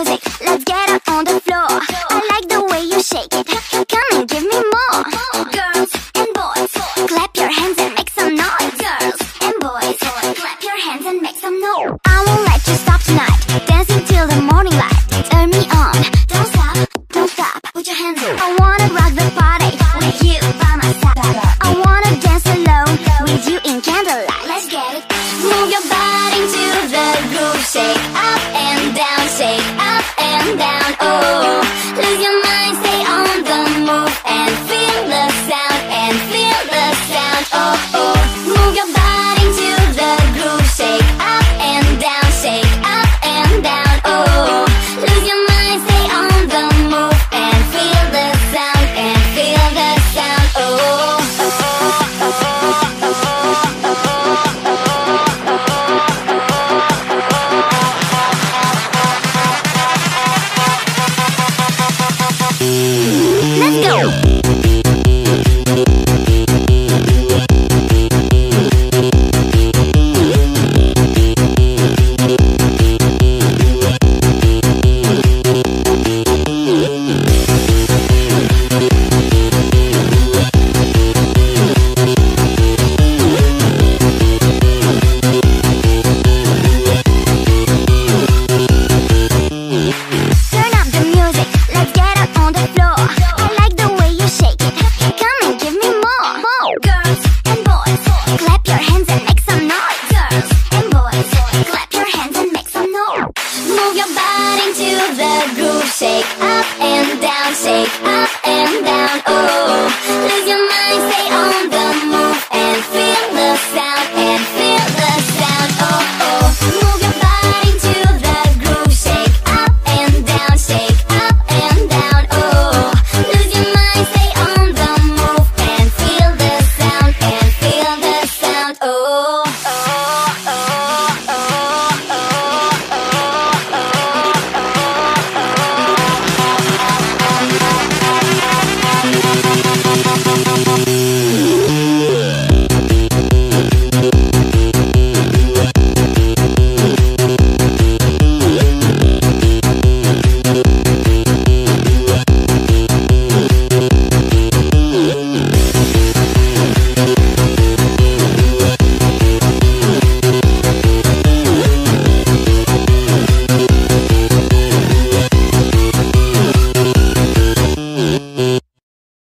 music, let's get up on the floor. I like the way you shake it, come and give me more. Girls and boys, clap your hands and make some noise. Girls and boys, clap your hands and make some noise. I won't let you stop tonight, dancing till the morning light. Turn me on, don't stop, don't stop, put your hands up. I wanna rock the party with you by my side. I wanna dance alone with you in candlelight. Let's get it. Move your body to the groove, shake up and down, shake up and down. Oh, lose your mind, stay on the move and feel the sound and feel the sound. Oh, oh, move your body to the groove, shake up and down, shake up and down. Oh, lose your mind, stay on the move and feel the sound and feel the sound. Oh, oh, oh, oh, oh, let's go! Turn up the music, let's get up on the floor. I like the way you shake it, come and give me more. Girls and boys, clap your hands and make some noise. Girls and boys, clap your hands and make some noise. Move your body to the groove, shake